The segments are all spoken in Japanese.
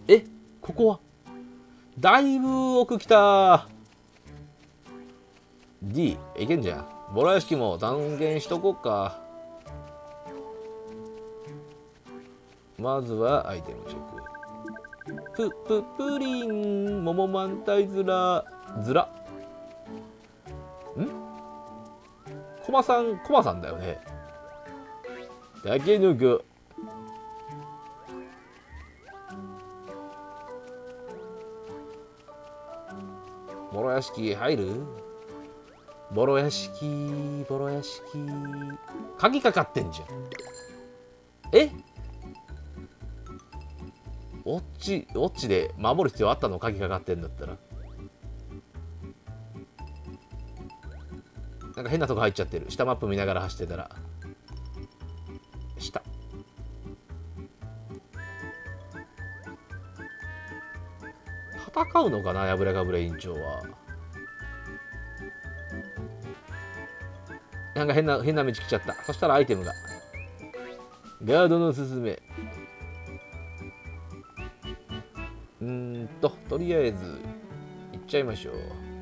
え、ここはだいぶ奥来た。 D いけんじゃん。ボロ屋敷も断言しとこうか。まずはアイテムチェック。プリン、桃満体ズラコマさんだよね。だけ抜く。ボロ屋敷入る？ボロ屋敷。鍵かかってんじゃん。え？オッチで守る必要あったの？鍵かかってんだったら。なんか変なとこ入っちゃってる。下マップ見ながら走ってたら。下。戦うのかな、やぶれかぶれ委員長は。なんか変な道来ちゃった。そしたらアイテムが。ガードのすすめ。とりあえず、行っちゃいましょう。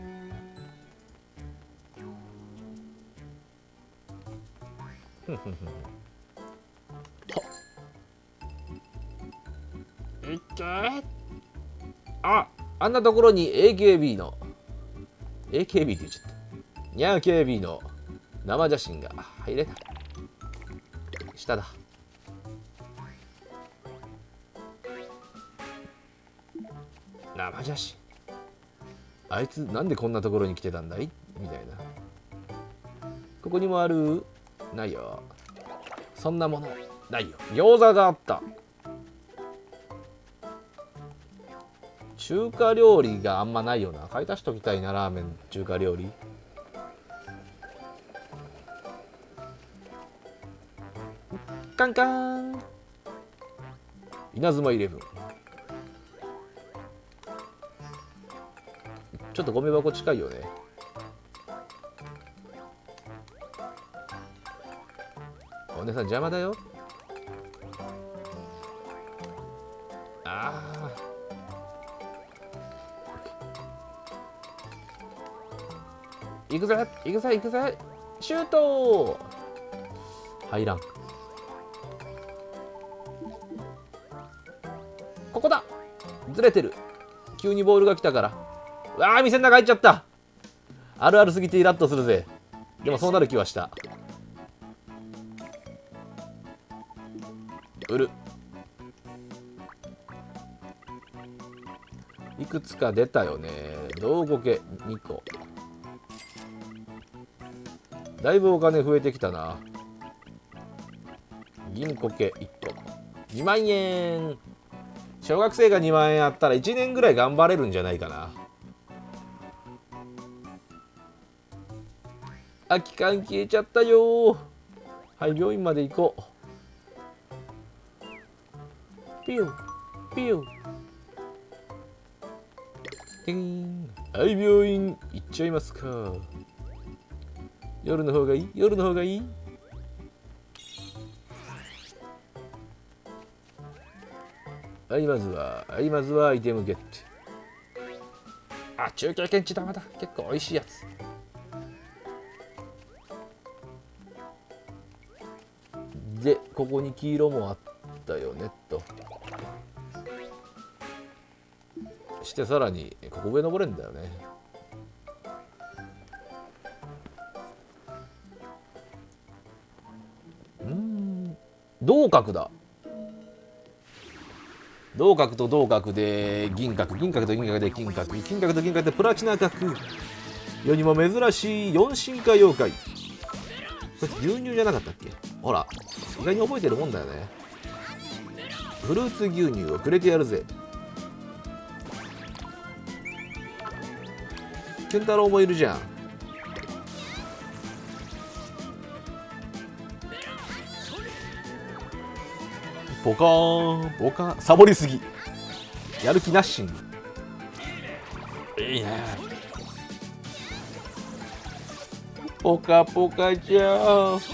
いっけー。あんなところに AKB って言っちゃった。ニャー KB の生写真が入れた。下だ。生写真。あいつなんでこんなところに来てたんだいみたいな。ここにもある？ないよ。そんなものないよ。餃子があった。中華料理があんまないよな。買い足しときたいな、ラーメン、中華料理。カンカン。稲妻イレブン。ちょっとゴミ箱近いよね。お姉さん邪魔だよ。行くぜシュート。入らん。ここだ。ずれてる。急にボールが来たから。うわー、店の中入っちゃった。あるあるすぎてイラッとするぜ。でもそうなる気はした。売る。いくつか出たよね。銅苔2個。だいぶお金増えてきたな。銀苔1個。2万円。小学生が2万円あったら1年ぐらい頑張れるんじゃないかな。空き缶消えちゃったよ。はい、病院まで行こう。ピュンピュン。てん。はい、病院行っちゃいますか。夜の方がいい？夜の方がいい？はい、まずはアイテムゲット。中継検知玉だ。結構美味しいやつ。で、ここに黄色もあったよねと。してさらにここ上登れんだよね。銅閣だ。銅閣と銅閣で銀閣、銀閣と銀閣で金閣、金閣と銀閣でプラチナ閣。世にも珍しい4進化妖怪。これ牛乳じゃなかったっけ？ほら、意外に覚えてるもんだよね。フルーツ牛乳をくれてやるぜ。健太郎もいるじゃん。ポカーンサボりすぎ。やる気なしに。いいね。ポカポカじゃん。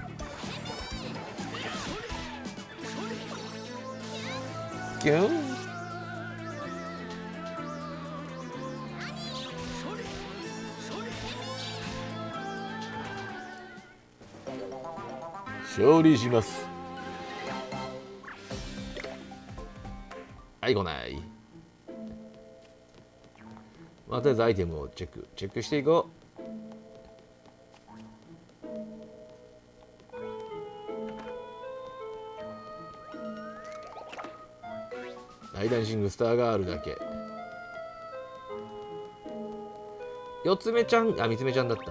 キュン勝利します。はい、来ない。まあ、とりあえずアイテムをチェックしていこう。ライダンシングスターガールだけ。四つ目ちゃん、あ、三つ目ちゃんだった。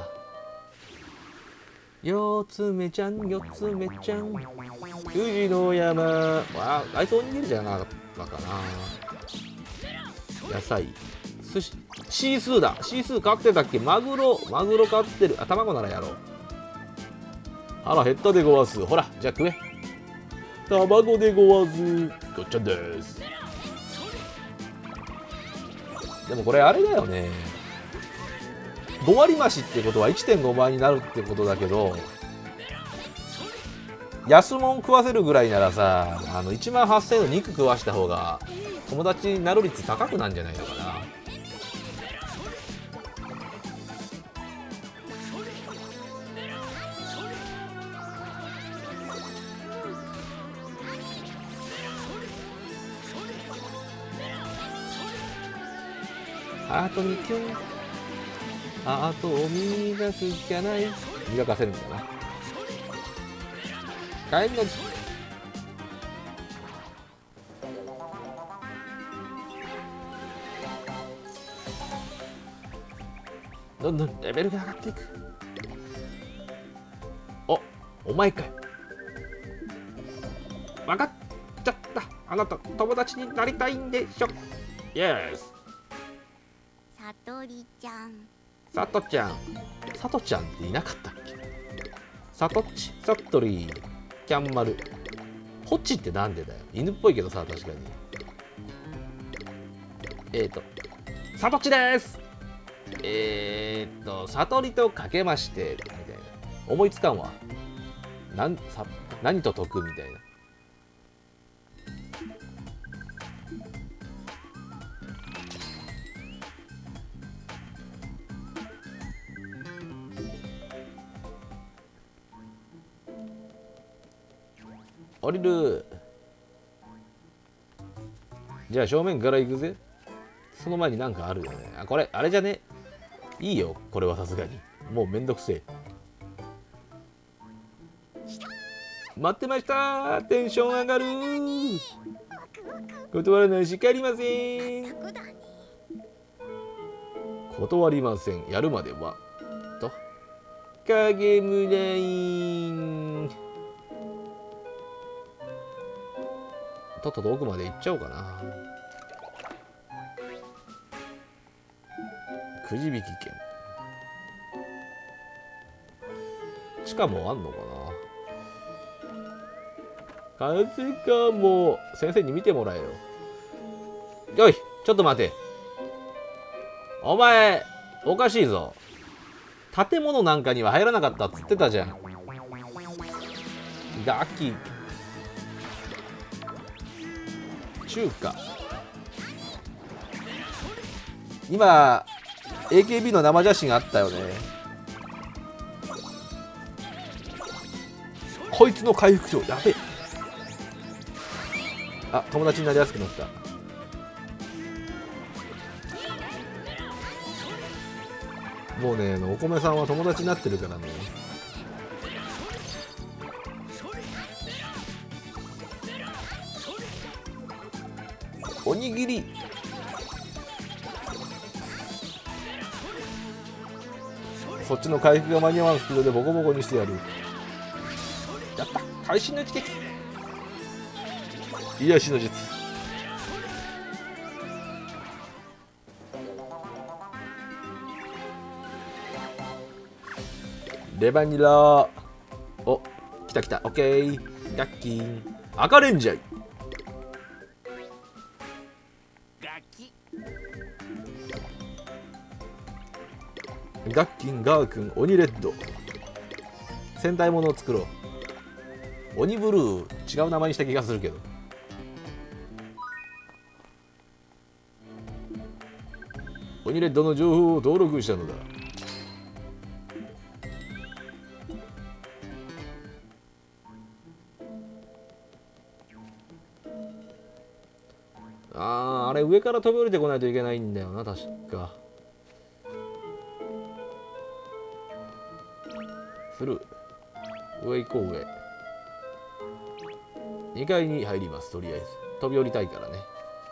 四つ目ちゃん、四つ目ちゃん。富士の山。あいつおにぎりじゃなかったかな。野菜。寿司。シースーだ。シースー買ってたっけ。マグロ買ってる。あ、卵ならやろう。腹減ったでごわす。ほら、じゃあ食え。卵でごわす。ごっちゃんです。でもこれあれだよね。5割増しってことは 1.5 倍になるってことだけど、安物食わせるぐらいならさ、1万8000円の肉食わした方が友達になる率高くなんじゃないのかな。ハートにキュン、ハートを磨くしかない。磨かせるんだな。帰りのどんどんレベルが上がっていく。お前かい。分かっちゃった。あなた友達になりたいんでしょ。イエス。 さとりちゃん。 さとちゃん。さとちゃんっていなかったっけ。さとっち、さっとり、キャンマル。ホッチってなんでだよ。犬っぽいけどさ、確かに。さとっちです。さとりとかけまして、みたいな。思いつかんわ。何と解くみたいな。降りる。じゃあ正面から行くぜ。その前になんかあるよね。あ、これあれじゃね。いいよ、これはさすがにもうめんどくせえ。待ってました。テンション上がる。断らないし帰りません。断りません。やるまではと影村インとっとと奥まで行っちゃおうかな。くじ引き券。地下もあんのかな。風かも先生に見てもらえよ。おい、ちょっと待て。お前おかしいぞ。建物なんかには入らなかったっつってたじゃん。ガキ中華。今 AKB の生写真あったよね。こいつの回復量やべえ。あ、友達になりやすくなった。もうね、お米さんは友達になってるからね。おにぎり。そっちの回復が間に合わんスピードでボコボコにしてやる。やった、会心の一撃。癒しの術。レバニラ。お、来た来た。オッケー。ラッキー。赤レンジャー。ガッキン、ガー君、鬼レッド。戦隊ものを作ろう。鬼ブルー、違う名前にした気がするけど。鬼レッドの情報を登録したのだ。 あれ上から飛び降りてこないといけないんだよな、確か。スルー。上行こう、上。2階に入ります、とりあえず。飛び降りたいからね。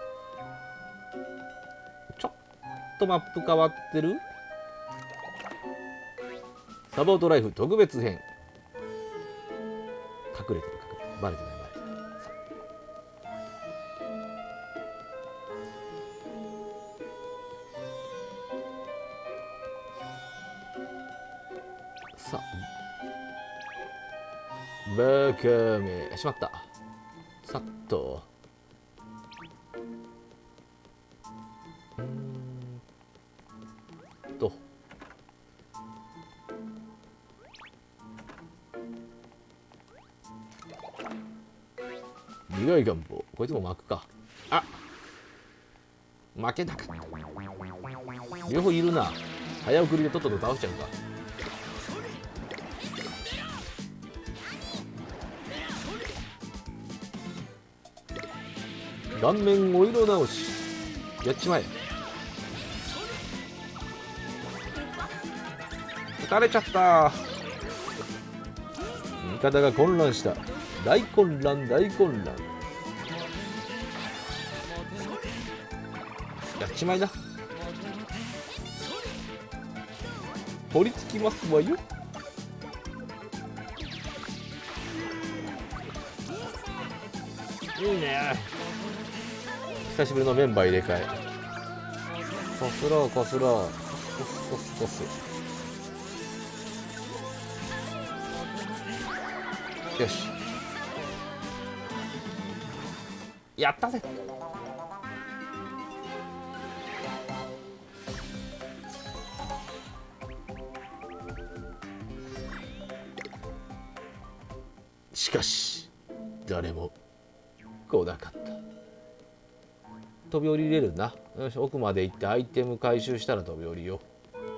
ちょっとマップ変わってる？サポートライフ特別編。隠れてる。バレてない。さあ、バカめしまった。さっと苦い願望、こいつも巻くか。あ、負けなかった。両方いるな。早送りでとっとと倒しちゃうか。顔面お色直しやっちまえ。撃たれちゃった。味方が混乱した。大混乱。やっちまいな。取り付きますわよ。いいね。久しぶりのメンバー入れ替え。こすろう。コス。よし。やったぜ。しかし誰も来なかった。飛び降りれるな。よし、奥まで行ってアイテム回収したら飛び降りよう。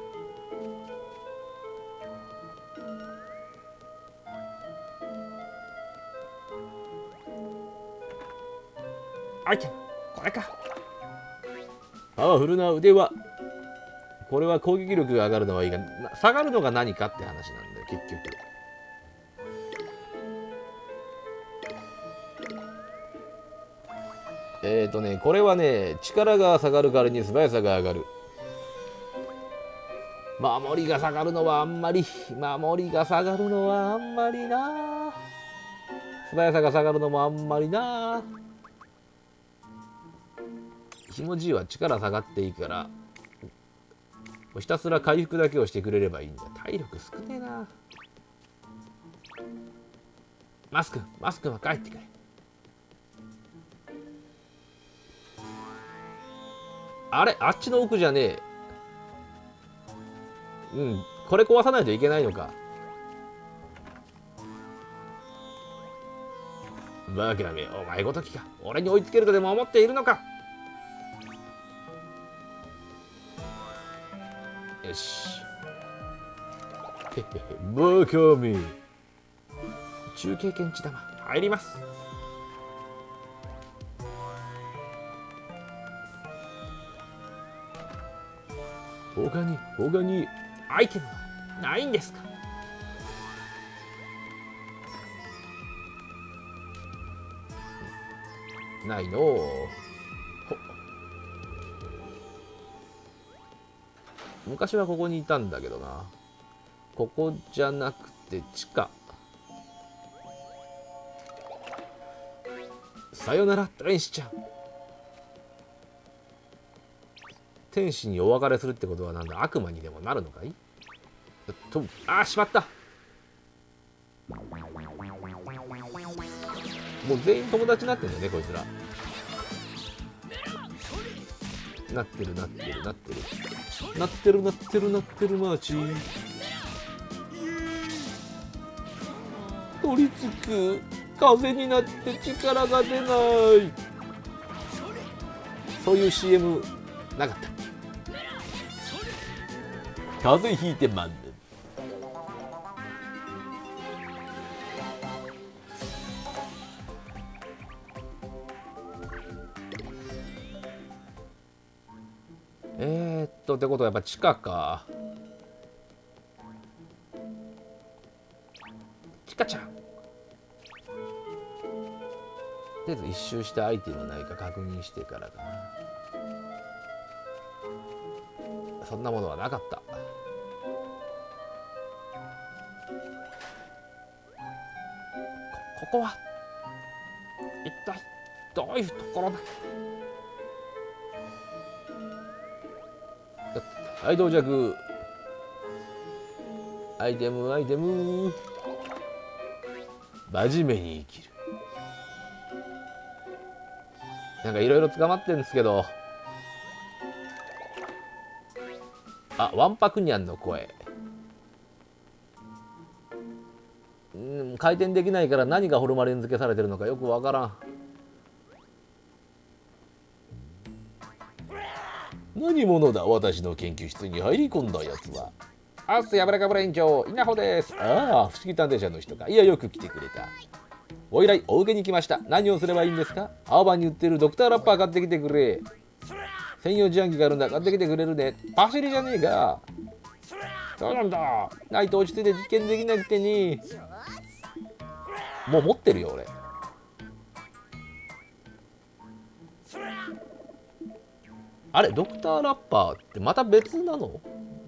アイテムこれか。パワフルな腕輪。これは攻撃力が上がるのはいいが、下がるのが何かって話なんだよ結局。これはね、力が下がる代わりに素早さが上がる。守りが下がるのはあんまりな。素早さが下がるのもあんまりな。ひもじいは力下がっていいから、ひたすら回復だけをしてくれればいいんだ。体力少ねえな。マスクは帰ってくれ。あれ、あっちの奥じゃねえ。これ壊さないといけないのか。バカめ、お前ごときか。俺に追いつけるとでも思っているのか。よし。へへへ、バカめ。中経験値玉入ります。他にアイテムはないんですか。ないのう。昔はここにいたんだけどな。ここじゃなくて地下。さよなら天使ちゃん。天使にお別れするってことはなんだ、悪魔にでもなるのかい。しまった。もう全員友達になってんだよねこいつら。なってるマーチ。取り付く。風になって力が出ない。そういう CM なかったっけ。風邪ひいてまんねん。 ってことはやっぱ地下か。チカちゃん。とりあえず一周してアイテムないか確認してからかな。そんなものはなかった。ここは一体どういうところだ。はい、到着。アイテムアイテム。真面目に生きる。なんかいろいろ捕まってるんですけど、あ、わんぱくにゃんの声。回転できないから何がホルマリン漬けされてるのかよくわからん。何者だ、私の研究室に入り込んだやつは。アスやぶらかぶら園長稲穂です。ああ、不思議探偵社の人か。いや、よく来てくれた。お依頼お受けに来ました。何をすればいいんですか。青葉に売ってるドクターラッパー買ってきてくれ。専用自販機があるんだ、買ってきてくれるね。パシリじゃねえか。そうなんだ。ないと落ち着いて実験できなくてね。もう持ってるよ俺。あれ、ドクターラッパーってまた別なの。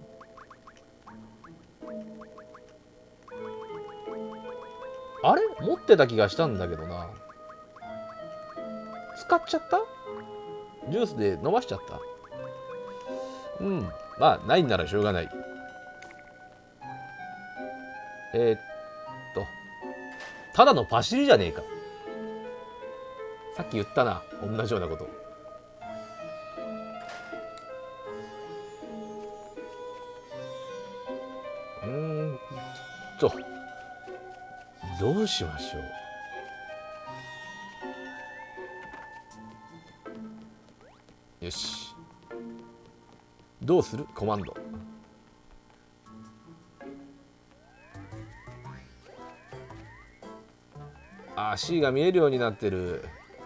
あれ、持ってた気がしたんだけどな。使っちゃった。ジュースで飲ましちゃった。まあないんならしょうがない。ただのパシリじゃねえか。さっき言ったな、同じようなこと。どうしましょう。よし、どうするコマンド。あ、C が見えるようになってる。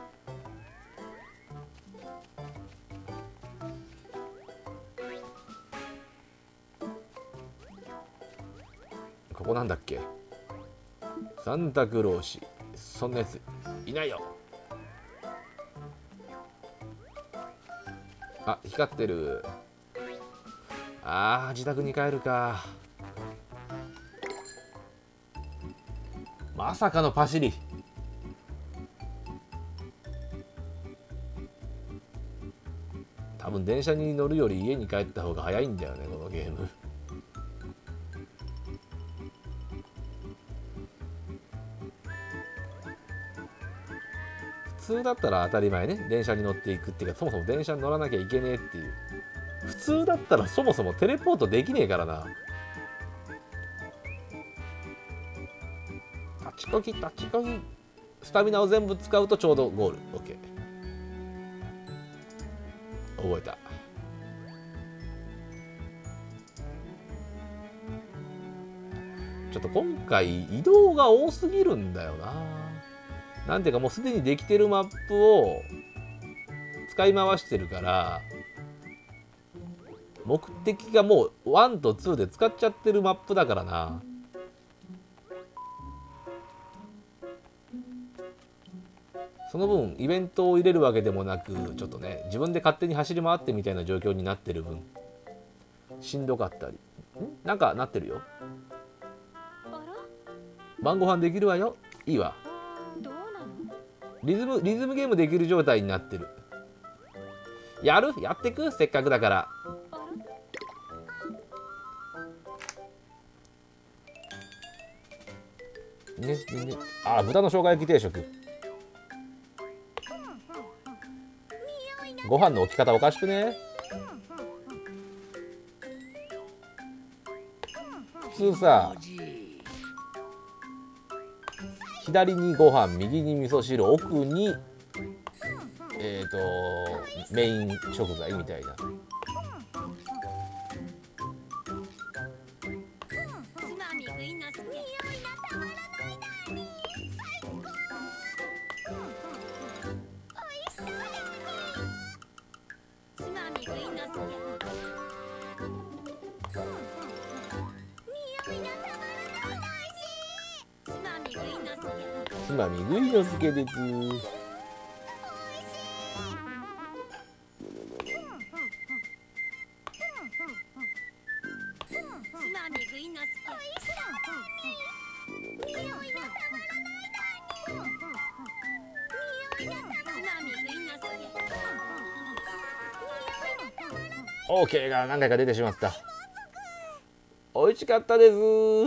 ここなんだっけ。サンタクロース。そんなやついないよ。あ、光ってる。あー、自宅に帰るか。まさかのパシリ。多分電車に乗るより家に帰った方が早いんだよね、このゲーム。普通だったら当たり前ね、電車に乗っていくっていうか、そもそも電車に乗らなきゃいけねえっていう。普通だったらそもそもテレポートできねえからな。立ちこぎ立ちこぎ。スタミナを全部使うとちょうどゴール。 OK、 覚えた。ちょっと今回移動が多すぎるんだよな。なんていうかもうすでにできてるマップを使い回してるから、目的がもう1と2で使っちゃってるマップだからな。その分イベントを入れるわけでもなく、ちょっとね自分で勝手に走り回ってみたいな状況になってる分しんどかったり。なんかなってるよ。晩ご飯できるわよ。いいわ。リズムゲームできる状態になってる。やってく、せっかくだから。ね、あ、豚の生姜焼き定食。ご飯の置き方おかしくね。普通さ、左にご飯、右に味噌汁、奥にメイン食材みたいな。 まみぐいのすけです。オーケーが何回か出てしまった。美味しかったです。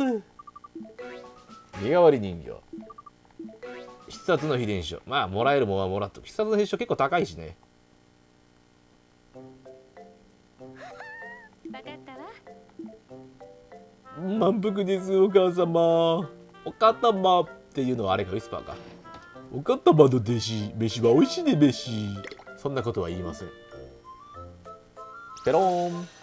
身代わり人形、必殺の秘伝書。まあもらえるもんはもらっとく。必殺の秘伝書結構高いしね。 分かったわ。 満腹です。お母様。お方まっていうのはあれか、ウィスパーか。お方まの弟子、飯は美味しいね飯。そんなことは言いません。ペローン。